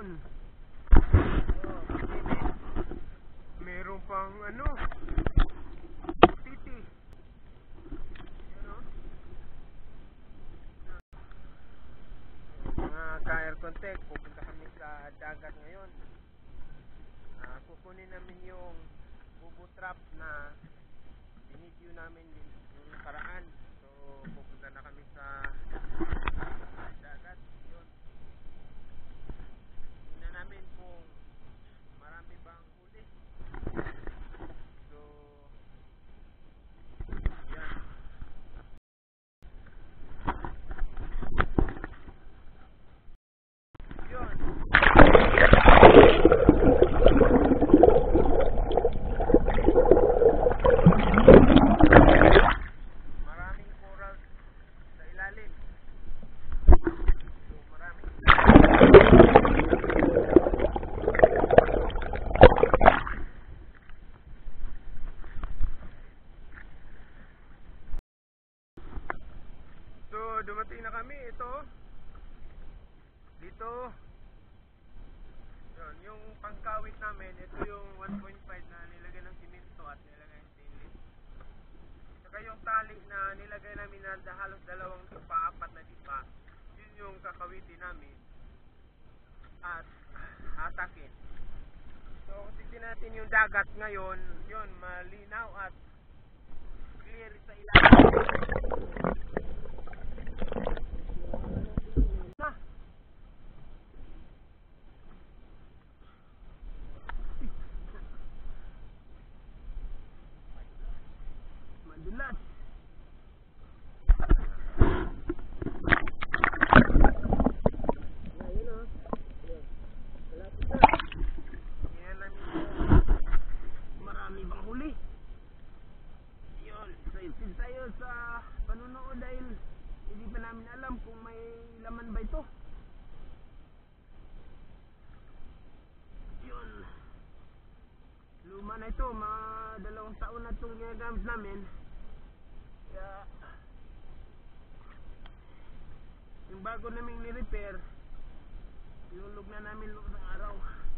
Yun. Meron pang ano, titi. Mga ka-air contact, pupunta kami sa dagat ngayon. Kukunin namin yung bubo trap na binidyo namin yung paraan. So pupunta na kami sa dagat. Yun. Tingnan namin kung marami bang huli. So yan. Yun. Maraming coral sa ilalim. So maraming So dumating na kami. Ito dito. Yun, yung pangkawit namin, ito yung 1.5 na nilagay ng simento at nilagay ng stainless. Saka yung tali na nilagay namin na halos 2 dipa, 4 na dipa, yun yung kakawitin namin at hatakin. So kung titignan natin yung dagat ngayon, yun, malinaw at clear sa ilalim. Madulas. Ayun o. Malapit na. Tingnan namin kung marami bang huli. Yun. Excited tayo sa panunood dahil hindi pa namin alam kung may laman ba ito. Yun. Luma na ito. Mga 2 taon na itong ginagamit namin. Kaya yung bago naming ni-repair, ilulog na namin loob ng araw.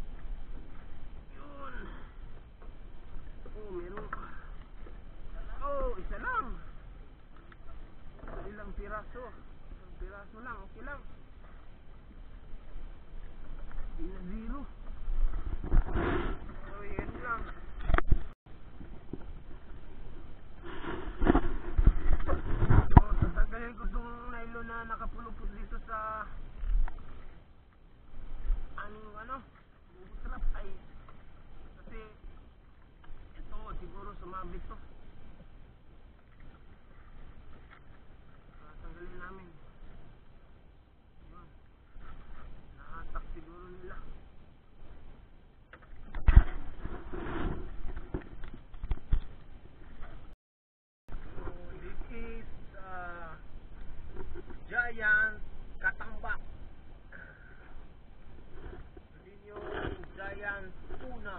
Yun. Oh, meron. Oh, isa lang. Ilang piraso. Isang piraso lang, okay lang. Di na zero. So, yan lang. Tatagalin ko itong nylon na nakapulupot dito sa bubo trap ay kasi ito siguro sumabit to. Tanggalin namin. Yun. Nahatak siguro nila. This is giant katambak. Yun yung giant tuna.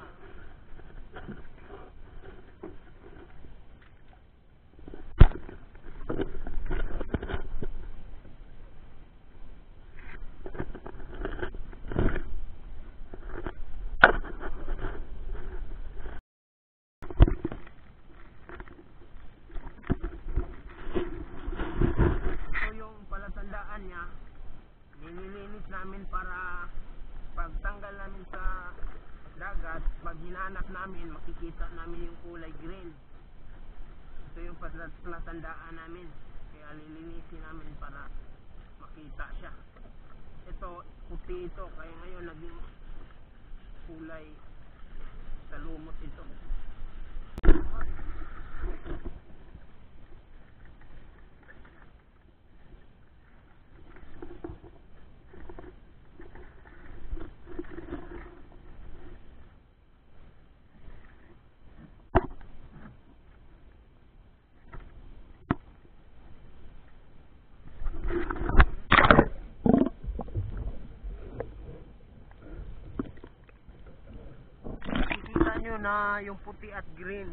Niya, nililinis namin para pagtanggal namin sa dagat, pag hinahanap namin, makikita namin yung kulay green. Ito yung palatandaan namin, kaya lilinisin namin para makita siya. Ito, puti ito, kaya ngayon naging kulay sa lumot ito. Nyo na yung puti at green.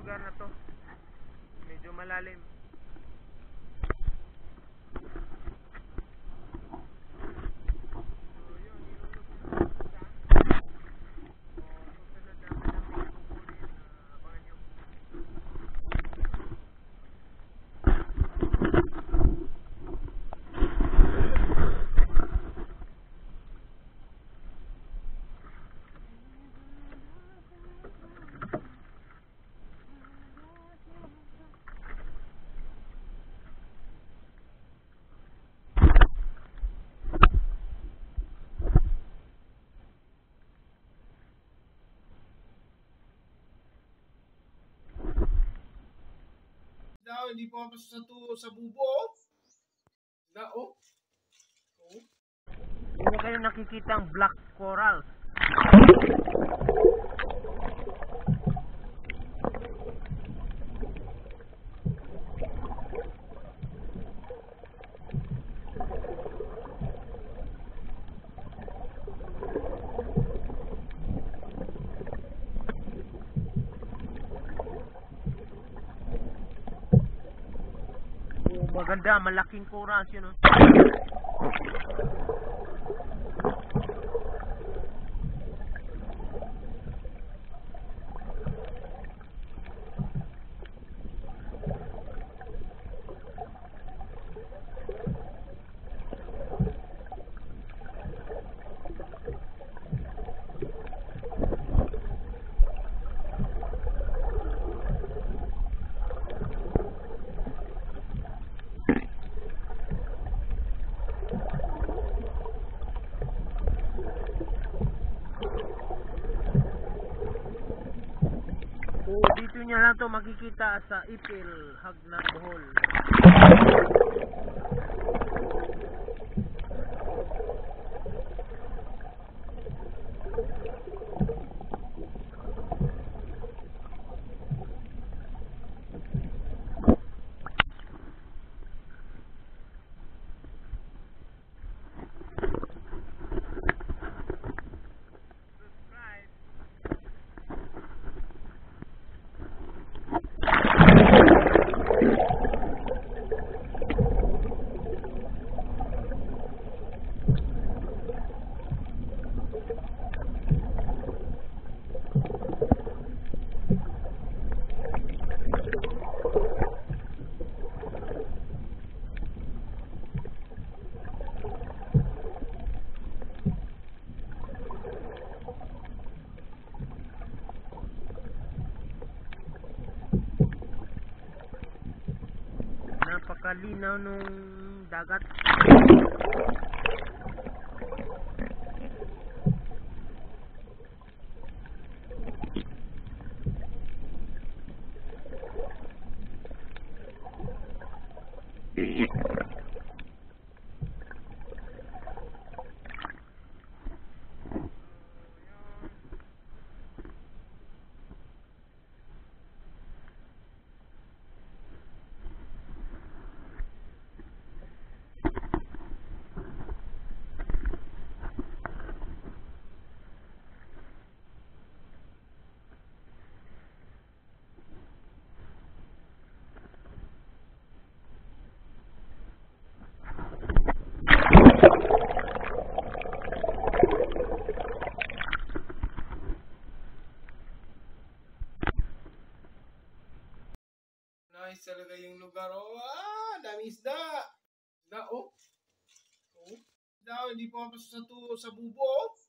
lugar na to. Medyo malalim. So yun, ilulog na isa. O susunod namin ang may kukunin. Abangan nyo. Daw, hindi po ako sa bubo. Na, oh. Oh. Hindi kayo nakikita ang black coral. Maganda, malaking corals yun. Dito niya lang to makikita sa Ipil, Hagnan, Bohol. Napakalinaw nung dagat. Nice talaga yung lugar. Oh, dami isda. Na, oh. Oh. Daw, hindi po ako sa bubo.